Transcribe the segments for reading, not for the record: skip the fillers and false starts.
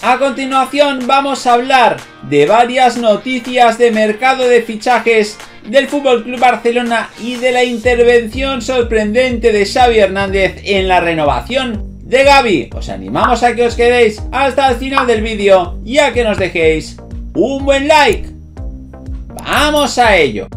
A continuación vamos a hablar de varias noticias de mercado de fichajes del FC Barcelona y de la intervención sorprendente de Xavi Hernández en la renovación de Gavi. Os animamos a que os quedéis hasta el final del vídeo y a que nos dejéis un buen like. ¡Vamos a ello!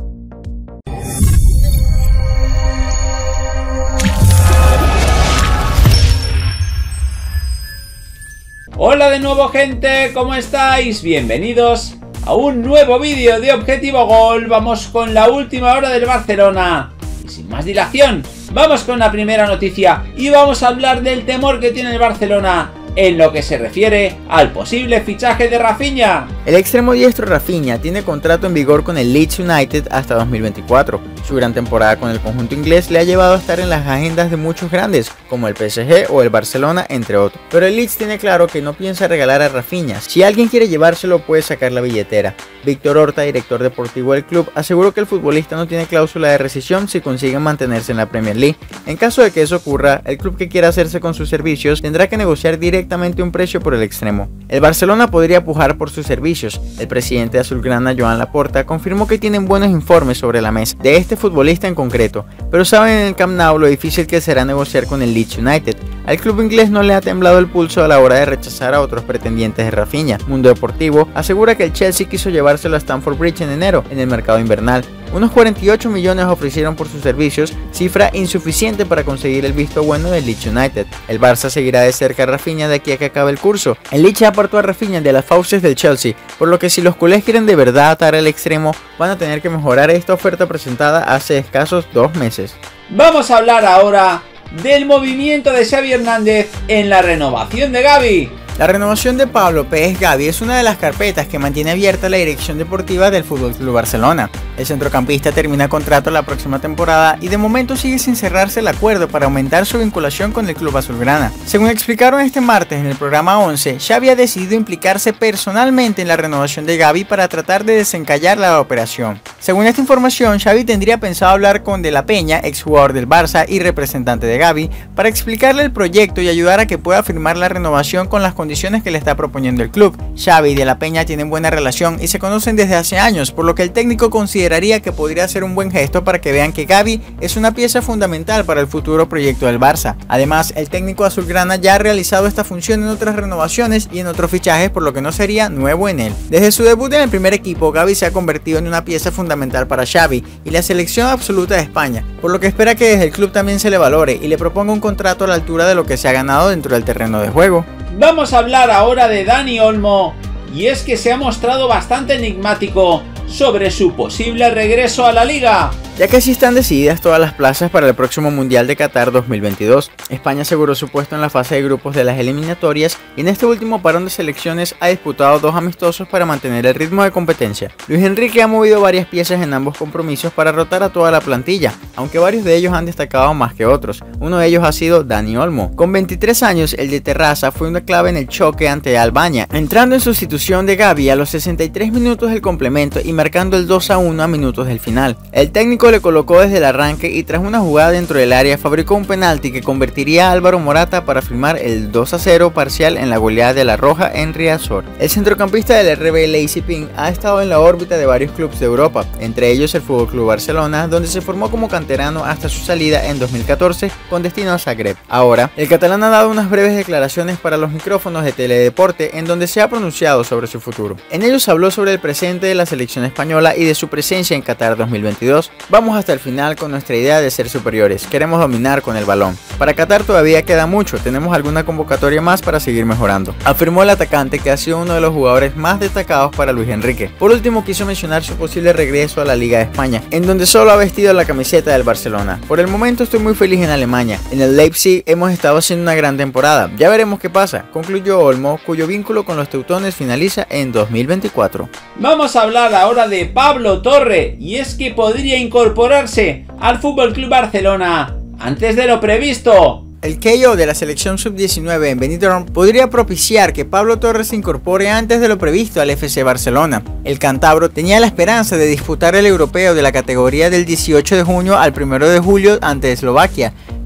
Hola de nuevo, gente, ¿cómo estáis? Bienvenidos a un nuevo vídeo de Objetivo Gol. Vamos con la última hora del Barcelona y sin más dilación vamos con la primera noticia y vamos a hablar del temor que tiene el Barcelona en lo que se refiere al posible fichaje de Rafinha. El extremo diestro Rafinha tiene contrato en vigor con el Leeds United hasta 2024. Su gran temporada con el conjunto inglés le ha llevado a estar en las agendas de muchos grandes, como el PSG o el Barcelona, entre otros. Pero el Leeds tiene claro que no piensa regalar a Rafinha. Si alguien quiere llevárselo, puede sacar la billetera. Víctor Horta, director deportivo del club, aseguró que el futbolista no tiene cláusula de rescisión si consiguen mantenerse en la Premier League. En caso de que eso ocurra, el club que quiera hacerse con sus servicios tendrá que negociar directamente un precio por el extremo. El Barcelona podría pujar por sus servicios. El presidente azulgrana, Joan Laporta, confirmó que tienen buenos informes sobre la mesa de este futbolista en concreto, pero saben en el Camp Nou lo difícil que será negociar con el Leeds United. Al club inglés no le ha temblado el pulso a la hora de rechazar a otros pretendientes de Rafinha. Mundo Deportivo asegura que el Chelsea quiso llevárselo a Stamford Bridge en enero, en el mercado invernal. Unos 48 millones ofrecieron por sus servicios, cifra insuficiente para conseguir el visto bueno del Leeds United. El Barça seguirá de cerca a Rafinha de aquí a que acabe el curso. El Leeds apartó a Rafinha de las fauces del Chelsea, por lo que si los culés quieren de verdad atar al extremo, van a tener que mejorar esta oferta presentada hace escasos 2 meses. Vamos a hablar ahora del movimiento de Xavi Hernández en la renovación de Gavi. La renovación de Pablo Pérez Gavi es una de las carpetas que mantiene abierta la dirección deportiva del FC Barcelona. El centrocampista termina contrato la próxima temporada y de momento sigue sin cerrarse el acuerdo para aumentar su vinculación con el club azulgrana. Según explicaron este martes en el programa 11, Xavi ha decidido implicarse personalmente en la renovación de Gavi para tratar de desencallar la operación. Según esta información, Xavi tendría pensado hablar con De La Peña, exjugador del Barça y representante de Gavi, para explicarle el proyecto y ayudar a que pueda firmar la renovación con las condiciones que le está proponiendo el club. Xavi y De La Peña tienen buena relación y se conocen desde hace años, por lo que el técnico consideraría que podría ser un buen gesto para que vean que Gavi es una pieza fundamental para el futuro proyecto del Barça. Además, el técnico azulgrana ya ha realizado esta función en otras renovaciones y en otros fichajes, por lo que no sería nuevo en él. Desde su debut en el primer equipo, Gavi se ha convertido en una pieza fundamental para Xavi y la selección absoluta de España, por lo que espera que desde el club también se le valore y le proponga un contrato a la altura de lo que se ha ganado dentro del terreno de juego. Vamos a hablar ahora de Dani Olmo, y es que se ha mostrado bastante enigmático sobre su posible regreso a la liga. Ya que así están decididas todas las plazas para el próximo Mundial de Qatar 2022. España aseguró su puesto en la fase de grupos de las eliminatorias y en este último parón de selecciones ha disputado 2 amistosos para mantener el ritmo de competencia. Luis Enrique ha movido varias piezas en ambos compromisos para rotar a toda la plantilla, aunque varios de ellos han destacado más que otros. Uno de ellos ha sido Dani Olmo. Con 23 años, el de Terraza fue una clave en el choque ante Albania, entrando en sustitución de Gavi a los 63 minutos del complemento y marcando el 2-1 a minutos del final. El técnico le colocó desde el arranque y tras una jugada dentro del área fabricó un penalti que convertiría a Álvaro Morata para firmar el 2-0 parcial en la goleada de La Roja en Riazor. El centrocampista del RB Leipzig ha estado en la órbita de varios clubes de Europa, entre ellos el FC Barcelona, donde se formó como canterano hasta su salida en 2014 con destino a Zagreb. Ahora, el catalán ha dado unas breves declaraciones para los micrófonos de Teledeporte en donde se ha pronunciado sobre su futuro. En ellos habló sobre el presente de la selección española y de su presencia en Qatar 2022. Vamos hasta el final con nuestra idea de ser superiores, queremos dominar con el balón. Para Qatar todavía queda mucho, tenemos alguna convocatoria más para seguir mejorando, afirmó el atacante, que ha sido uno de los jugadores más destacados para Luis Enrique. Por último, quiso mencionar su posible regreso a la Liga de España, en donde solo ha vestido la camiseta del Barcelona. Por el momento estoy muy feliz en Alemania, en el Leipzig hemos estado haciendo una gran temporada, ya veremos qué pasa, concluyó Olmo, cuyo vínculo con los teutones finaliza en 2024. Vamos a hablar ahora de Pablo Torre, y es que podría incorporarse al FC Barcelona antes de lo previsto. El KO de la selección sub-19 en Benidorm podría propiciar que Pablo Torre se incorpore antes de lo previsto al FC Barcelona. El cántabro tenía la esperanza de disputar el europeo de la categoría del 18 de junio al 1 de julio ante Eslovaquia,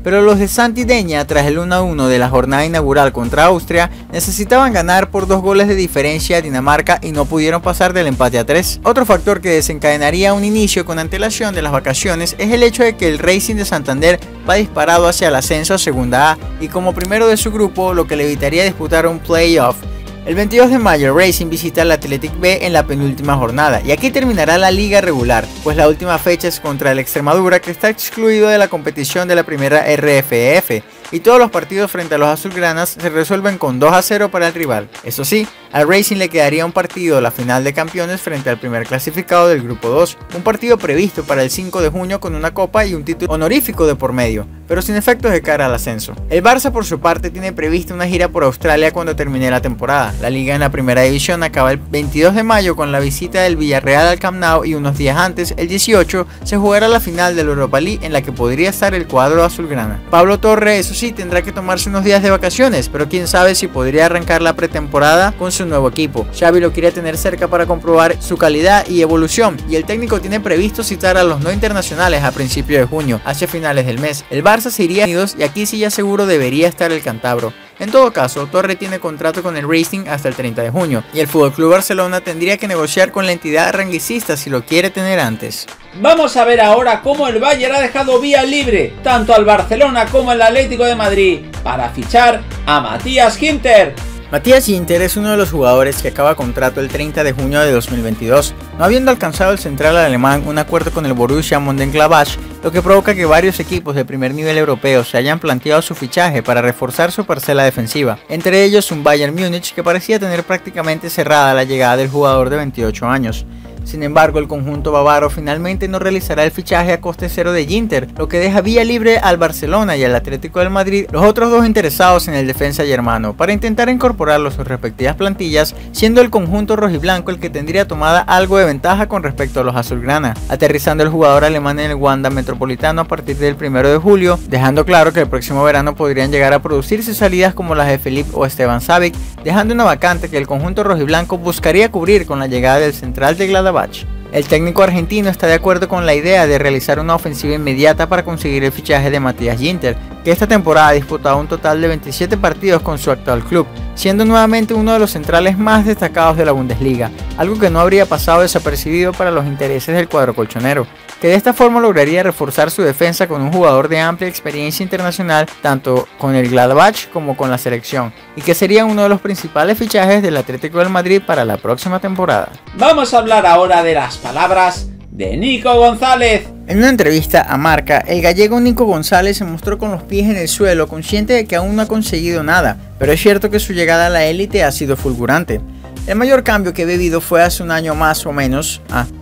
pero los de Santidenia, tras el 1-1 de la jornada inaugural contra Austria, necesitaban ganar por 2 goles de diferencia a Dinamarca y no pudieron pasar del empate a 3. Otro factor que desencadenaría un inicio con antelación de las vacaciones es el hecho de que el Racing de Santander va disparado hacia el ascenso a Segunda A y como primero de su grupo, lo que le evitaría disputar un playoff. El 22 de mayo, Racing visita al Athletic B en la penúltima jornada y aquí terminará la liga regular, pues la última fecha es contra el Extremadura, que está excluido de la competición de la primera RFEF, y todos los partidos frente a los azulgranas se resuelven con 2-0 para el rival. Eso sí, al Racing le quedaría un partido, la final de campeones, frente al primer clasificado del grupo 2, un partido previsto para el 5 de junio con una copa y un título honorífico de por medio, pero sin efectos de cara al ascenso. El Barça por su parte tiene prevista una gira por Australia cuando termine la temporada. La liga en la primera división acaba el 22 de mayo con la visita del Villarreal al Camp Nou y unos días antes, el 18, se jugará la final de la Europa League en la que podría estar el cuadro azulgrana. Pablo Torre, eso sí, tendrá que tomarse unos días de vacaciones, pero quién sabe si podría arrancar la pretemporada con su nuevo equipo. Xavi lo quiere tener cerca para comprobar su calidad y evolución, y el técnico tiene previsto citar a los no internacionales a principios de junio, hacia finales del mes. El Barça se iría unidos y aquí sí ya seguro debería estar el cántabro. En todo caso, Torre tiene contrato con el Racing hasta el 30 de junio y el FC Barcelona tendría que negociar con la entidad ranguicista si lo quiere tener antes. Vamos a ver ahora cómo el Bayern ha dejado vía libre tanto al Barcelona como al Atlético de Madrid para fichar a Matthias Ginter. Matthias Ginter es uno de los jugadores que acaba contrato el 30 de junio de 2022, no habiendo alcanzado el central alemán un acuerdo con el Borussia Mönchengladbach, lo que provoca que varios equipos de primer nivel europeo se hayan planteado su fichaje para reforzar su parcela defensiva, entre ellos un Bayern Múnich que parecía tener prácticamente cerrada la llegada del jugador de 28 años. Sin embargo, el conjunto bávaro finalmente no realizará el fichaje a coste cero de Ginter, lo que deja vía libre al Barcelona y al Atlético de Madrid, los otros dos interesados en el defensa germano, para intentar incorporarlo a sus respectivas plantillas, siendo el conjunto rojiblanco el que tendría tomada algo de ventaja con respecto a los azulgrana, aterrizando el jugador alemán en el Wanda Metropolitano a partir del 1 de julio, dejando claro que el próximo verano podrían llegar a producirse salidas como las de Felipe o Esteban Savic, dejando una vacante que el conjunto rojiblanco buscaría cubrir con la llegada del central de Gladbach. El técnico argentino está de acuerdo con la idea de realizar una ofensiva inmediata para conseguir el fichaje de Matthias Ginter, que esta temporada ha disputado un total de 27 partidos con su actual club, siendo nuevamente uno de los centrales más destacados de la Bundesliga, algo que no habría pasado desapercibido para los intereses del cuadro colchonero, que de esta forma lograría reforzar su defensa con un jugador de amplia experiencia internacional tanto con el Gladbach como con la selección, y que sería uno de los principales fichajes del Atlético de Madrid para la próxima temporada. Vamos a hablar ahora de las palabras de Nico González. En una entrevista a Marca, el gallego Nico González se mostró con los pies en el suelo, consciente de que aún no ha conseguido nada, pero es cierto que su llegada a la élite ha sido fulgurante. El mayor cambio que he vivido fue hace un año más o menos,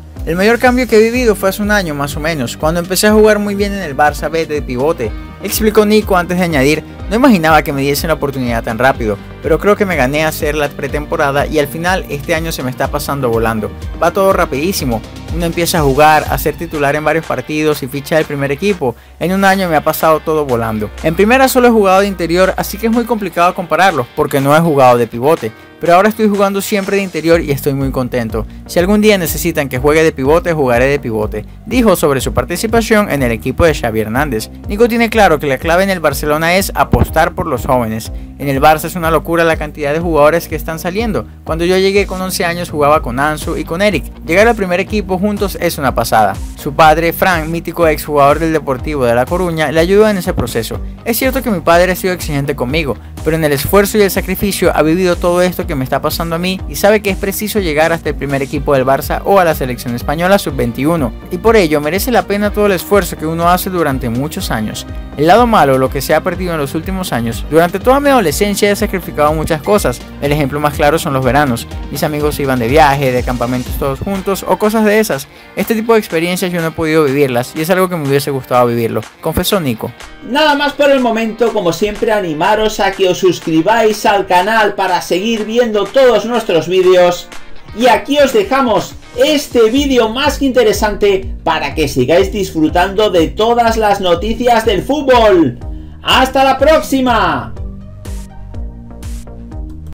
cuando empecé a jugar muy bien en el Barça B de pivote, explicó Nico antes de añadir: no imaginaba que me diesen la oportunidad tan rápido, pero creo que me gané a hacer la pretemporada y al final este año se me está pasando volando. Va todo rapidísimo, uno empieza a jugar, a ser titular en varios partidos y ficha del primer equipo. En un año me ha pasado todo volando. En primera solo he jugado de interior, así que es muy complicado compararlos porque no he jugado de pivote. Pero ahora estoy jugando siempre de interior y estoy muy contento. Si algún día necesitan que juegue de pivote, jugaré de pivote, dijo sobre su participación en el equipo de Xavi Hernández. Nico tiene claro que la clave en el Barcelona es apostar por los jóvenes. En el Barça es una locura la cantidad de jugadores que están saliendo. Cuando yo llegué con 11 años jugaba con Ansu y con Eric. Llegar al primer equipo juntos es una pasada. Su padre, Frank, mítico exjugador del Deportivo de La Coruña, le ayudó en ese proceso. Es cierto que mi padre ha sido exigente conmigo, pero en el esfuerzo y el sacrificio ha vivido todo esto que me está pasando a mí y sabe que es preciso llegar hasta el primer equipo del Barça o a la selección española sub-21, y por ello merece la pena todo el esfuerzo que uno hace durante muchos años. El lado malo, lo que se ha perdido en los últimos años: durante toda mi adolescencia he sacrificado muchas cosas. El ejemplo más claro son los veranos. Mis amigos iban de viaje, de campamentos todos juntos o cosas de esas. Este tipo de experiencias yo no he podido vivirlas y es algo que me hubiese gustado vivirlo, confesó Nico. Nada más por el momento. Como siempre, animaros a que os suscribáis al canal para seguir viendo todos nuestros vídeos, y aquí os dejamos este vídeo más que interesante para que sigáis disfrutando de todas las noticias del fútbol. ¡Hasta la próxima!